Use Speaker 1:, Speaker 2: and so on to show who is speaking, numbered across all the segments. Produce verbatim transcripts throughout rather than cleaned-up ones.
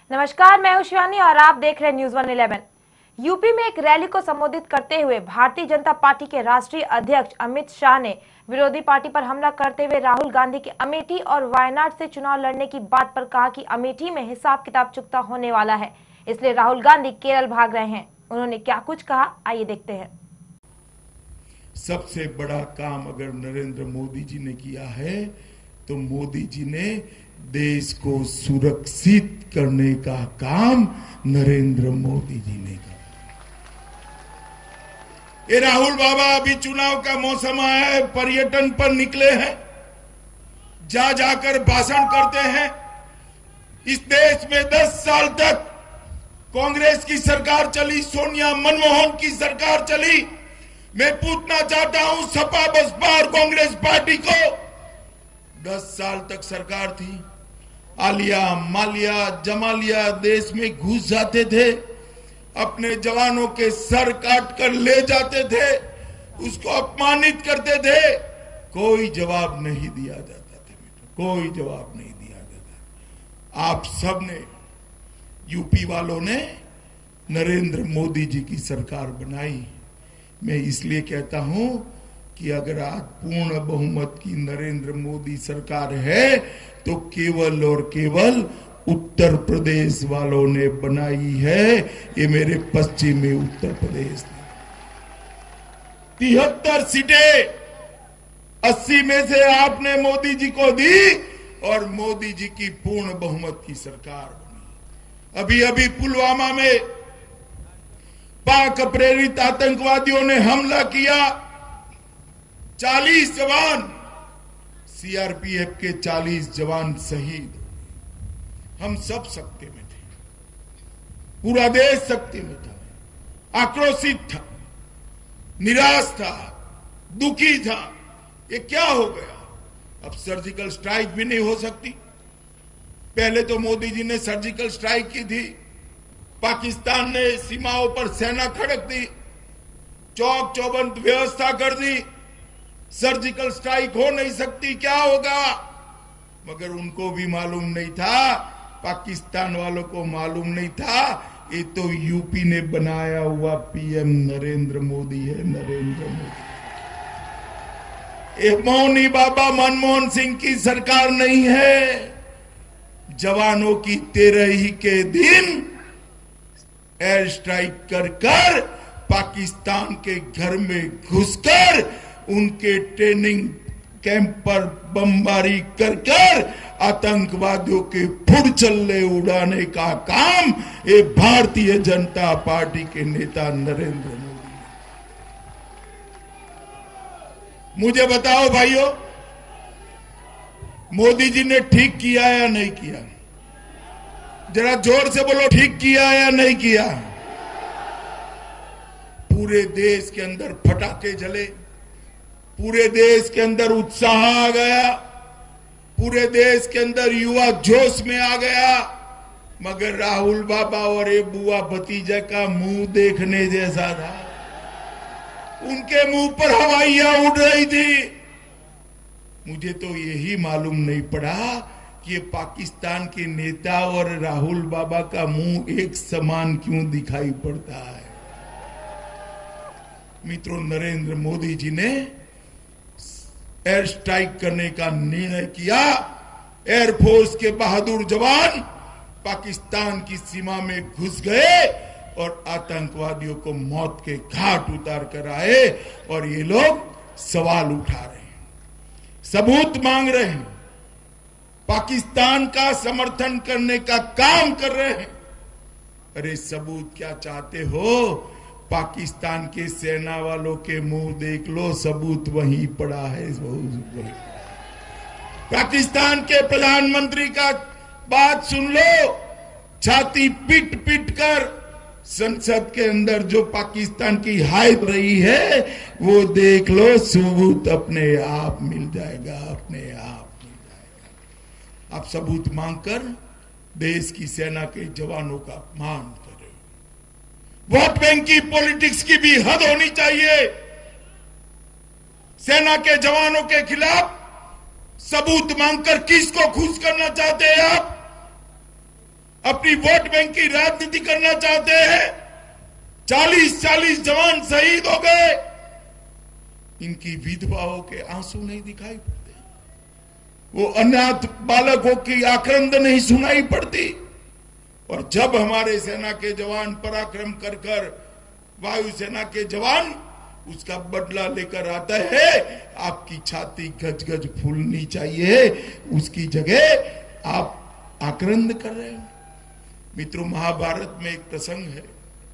Speaker 1: नमस्कार, मैं हूं शिवानी और आप देख रहे हैं न्यूज वन इलेवन। यूपी में एक रैली को संबोधित करते हुए भारतीय जनता पार्टी के राष्ट्रीय अध्यक्ष अमित शाह ने विरोधी पार्टी पर हमला करते हुए राहुल गांधी की अमेठी और वायनाड से चुनाव लड़ने की बात पर कहा कि अमेठी में हिसाब किताब चुकता होने वाला है, इसलिए राहुल गांधी केरल भाग रहे हैं। उन्होंने क्या कुछ कहा, आइए देखते हैं।
Speaker 2: सबसे बड़ा काम अगर नरेंद्र मोदी जी ने किया है तो मोदी जी ने देश को सुरक्षित करने का काम नरेंद्र मोदी जी ने किया। ये राहुल बाबा अभी चुनाव का मौसम आया है, पर्यटन पर निकले हैं, जा जाकर भाषण करते हैं। इस देश में दस साल तक कांग्रेस की सरकार चली, सोनिया मनमोहन की सरकार चली। मैं पूछना चाहता हूं सपा बसपा और कांग्रेस पार्टी को, दस साल तक सरकार थी, आलिया मालिया जमालिया देश में घुस जाते थे, अपने जवानों के सर काट कर ले जाते थे, उसको अपमानित करते थे, कोई जवाब नहीं दिया जाता था बेटा, कोई जवाब नहीं दिया जाता। आप सब ने, यूपी वालों ने नरेंद्र मोदी जी की सरकार बनाई। मैं इसलिए कहता हूं कि अगर आज पूर्ण बहुमत की नरेंद्र मोदी सरकार है तो केवल और केवल उत्तर प्रदेश वालों ने बनाई है। ये मेरे पश्चिमी उत्तर प्रदेश ने तिहत्तर सीटें अस्सी में से आपने मोदी जी को दी और मोदी जी की पूर्ण बहुमत की सरकार बनी। अभी अभी पुलवामा में पाक प्रेरित आतंकवादियों ने हमला किया, चालीस जवान, सीआरपीएफ के चालीस जवान शहीद। हम सब सकते में थे, पूरा देश सकते में था, आक्रोशित था, निराश था, दुखी था। ये क्या हो गया? अब सर्जिकल स्ट्राइक भी नहीं हो सकती। पहले तो मोदी जी ने सर्जिकल स्ट्राइक की थी, पाकिस्तान ने सीमाओं पर सेना खड़क दी, चौक चौबंद व्यवस्था कर दी, सर्जिकल स्ट्राइक हो नहीं सकती। क्या होगा? मगर उनको भी मालूम नहीं था, पाकिस्तान वालों को मालूम नहीं था, ये तो यूपी ने बनाया हुआ पीएम नरेंद्र मोदी है। नरेंद्र मोदी एक मौनी बाबा मनमोहन सिंह की सरकार नहीं है। जवानों की तेरही के दिन एयर स्ट्राइक कर कर पाकिस्तान के घर में घुसकर उनके ट्रेनिंग कैंप पर बमबारी कर कर आतंकवादियों के फुड़चल्ले उड़ाने का काम ये भारतीय जनता पार्टी के नेता नरेंद्र मोदी ने। मुझे बताओ भाइयों, मोदी जी ने ठीक किया या नहीं किया? जरा जोर से बोलो, ठीक किया या नहीं किया? पूरे देश के अंदर फटाके जले, पूरे देश के अंदर उत्साह आ गया, पूरे देश के अंदर युवा जोश में आ गया। मगर राहुल बाबा और ये बुआ भतीजा का मुंह देखने जैसा था। उनके मुंह पर हवाइयां उड़ रही थी। मुझे तो यही मालूम नहीं पड़ा कि ये पाकिस्तान के नेता और राहुल बाबा का मुंह एक समान क्यों दिखाई पड़ता है। मित्रों, नरेंद्र मोदी जी ने एयर स्ट्राइक करने का निर्णय किया। एयरफोर्स के बहादुर जवान पाकिस्तान की सीमा में घुस गए और आतंकवादियों को मौत के घाट उतार कर आए। और ये लोग सवाल उठा रहे हैं, सबूत मांग रहे हैं, पाकिस्तान का समर्थन करने का काम कर रहे हैं। अरे सबूत क्या चाहते हो? पाकिस्तान के सेना वालों के मुंह देख लो, सबूत वहीं पड़ा है। वहीं पाकिस्तान के प्रधानमंत्री का बात सुन लो, छाती पीट पीट कर संसद के अंदर जो पाकिस्तान की हाइप रही है वो देख लो, सबूत अपने आप मिल जाएगा, अपने आप मिल जाएगा। आप सबूत मांगकर देश की सेना के जवानों का अपमान कर रहे हो। वोट बैंक की पॉलिटिक्स की भी हद होनी चाहिए। सेना के जवानों के खिलाफ सबूत मांगकर किसको खुश करना चाहते हैं आप? अपनी वोट बैंक की राजनीति करना चाहते हैं। चालीस चालीस जवान शहीद हो गए, इनकी विधवाओं के आंसू नहीं दिखाई पड़ते, वो अनाथ बालकों की आक्रंद नहीं सुनाई पड़ती। और जब हमारे सेना के जवान पराक्रम कर कर वायुसेना के जवान उसका बदला लेकर आता है, आपकी छाती गज गज फूलनी चाहिए, उसकी जगह आप आक्रंद कर रहे हो। मित्रों, महाभारत में एक प्रसंग है,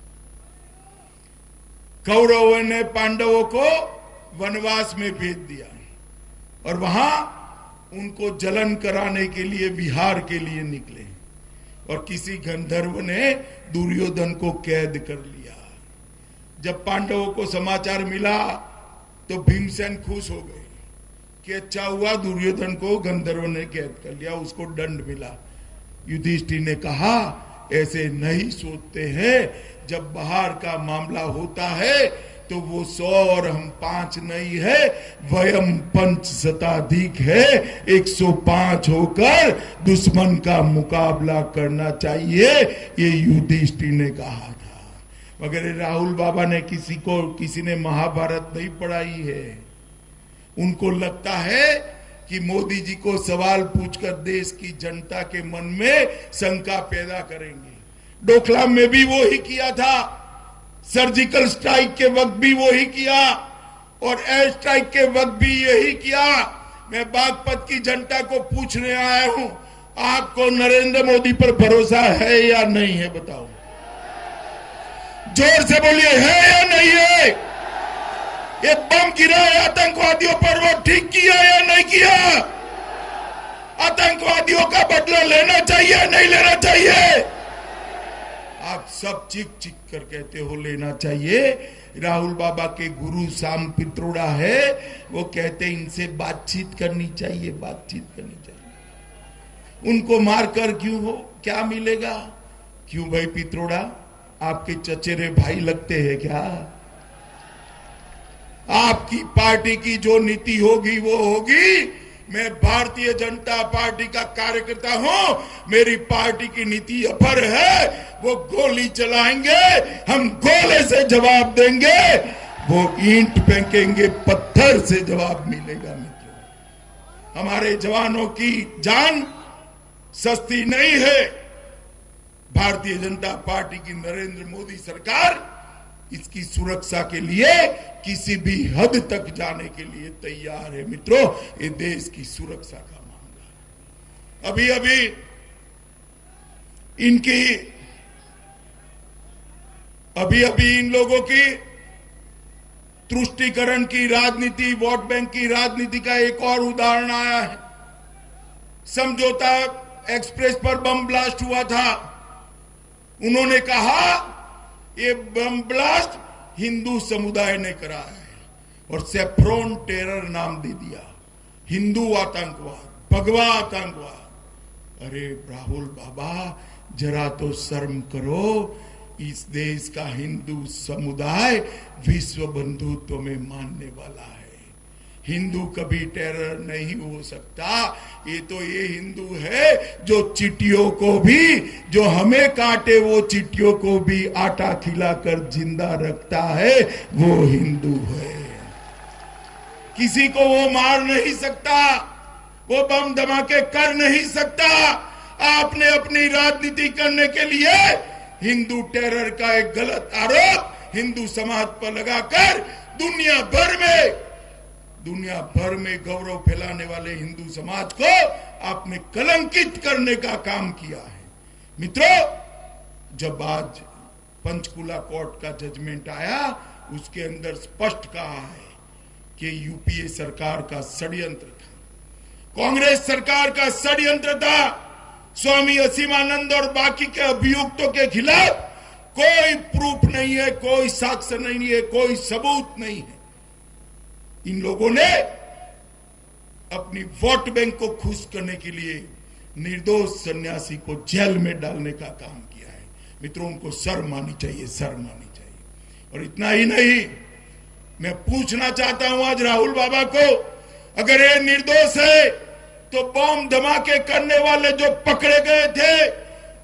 Speaker 2: कौरवों ने पांडवों को वनवास में भेज दिया और वहां उनको जलन कराने के लिए विहार के लिए निकले और किसी गंधर्व ने दुर्योधन को कैद कर लिया। जब पांडवों को समाचार मिला तो भीमसेन खुश हो गए कि अच्छा हुआ दुर्योधन को गंधर्व ने कैद कर लिया, उसको दंड मिला। युधिष्ठिर ने कहा ऐसे नहीं सोचते हैं, जब बाहर का मामला होता है तो वो सौ और हम पांच नहीं है, वयम पंच शताधिक है, एक सौ पांच होकर दुश्मन का मुकाबला करना चाहिए, ये युधिष्ठिर ने कहा था। मगर राहुल बाबा ने किसी को किसी ने महाभारत नहीं पढ़ाई है। उनको लगता है कि मोदी जी को सवाल पूछकर देश की जनता के मन में शंका पैदा करेंगे। डोकलाम में भी वो ही किया था, सर्जिकल स्ट्राइक के वक्त भी वो ही किया और एयर स्ट्राइक के वक्त भी यही किया। मैं बागपत की जनता को पूछने आया हूं, आपको नरेंद्र मोदी पर भरोसा है या नहीं है? बताओ, जोर से बोलिए, है या नहीं है? एक बम गिरा है आतंकवादियों पर, वो ठीक किया या नहीं किया? आतंकवादियों का बदला लेना चाहिए नहीं लेना चाहिए? आप सब चीख चीख कर कहते हो लेना चाहिए। राहुल बाबा के गुरु शाम पित्रोड़ा है, वो कहते इनसे बातचीत करनी चाहिए, बातचीत करनी चाहिए। उनको मारकर क्यों हो, क्या मिलेगा? क्यों भाई पित्रोड़ा, आपके चचेरे भाई लगते हैं क्या? आपकी पार्टी की जो नीति होगी वो होगी। मैं भारतीय जनता पार्टी का कार्यकर्ता हूं, मेरी पार्टी की नीति अपर है, वो गोली चलाएंगे, हम गोले से जवाब देंगे, वो ईंट फेंकेंगे, पत्थर से जवाब मिलेगा। मित्रों, हमारे जवानों की जान सस्ती नहीं है। भारतीय जनता पार्टी की नरेंद्र मोदी सरकार इसकी सुरक्षा के लिए किसी भी हद तक जाने के लिए तैयार है। मित्रों, ये देश की सुरक्षा का मामला है। अभी अभी इनकी अभी अभी इन लोगों की तुष्टीकरण की राजनीति, वोट बैंक की राजनीति का एक और उदाहरण आया है। समझौता एक्सप्रेस पर बम ब्लास्ट हुआ था। उन्होंने कहा ये बम ब्लास्ट हिंदू समुदाय ने कराया है और सेफ्रॉन टेरर नाम दे दिया, हिंदू आतंकवाद, भगवा आतंकवाद। अरे राहुल बाबा, जरा तो शर्म करो। इस देश का हिंदू समुदाय विश्व बंधुत्व में मानने वाला है। हिंदू कभी टेरर नहीं हो सकता। ये तो ये हिंदू है जो चींटियों को भी, जो हमें काटे वो चींटियों को भी आटा खिलाकर जिंदा रखता है, वो हिंदू है। किसी को वो मार नहीं सकता, वो बम धमाके कर नहीं सकता। आपने अपनी राजनीति करने के लिए हिंदू टेरर का एक गलत आरोप हिंदू समाज पर लगाकर दुनिया भर में दुनिया भर में गौरव फैलाने वाले हिंदू समाज को आपने कलंकित करने का काम किया है। मित्रों, जब आज पंचकुला कोर्ट का जजमेंट आया, उसके अंदर स्पष्ट कहा है कि यूपीए सरकार का षड्यंत्र था, कांग्रेस सरकार का षड्यंत्र था। स्वामी असीमानंद और बाकी के अभियुक्तों के खिलाफ कोई प्रूफ नहीं है, कोई साक्ष्य नहीं है, कोई सबूत नहीं है। इन लोगों ने अपनी वोट बैंक को खुश करने के लिए निर्दोष सन्यासी को जेल में डालने का काम किया है। मित्रों, उनको शर्म आनी चाहिए, शर्म आनी चाहिए। और इतना ही नहीं, मैं पूछना चाहता हूं आज राहुल बाबा को, अगर ये निर्दोष है तो बम धमाके करने वाले जो पकड़े गए थे,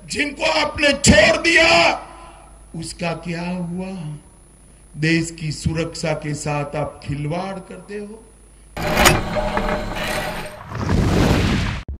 Speaker 2: जिनको आपने छोड़ दिया उसका क्या हुआ? देश की सुरक्षा के साथ आप खिलवाड़ करते हो।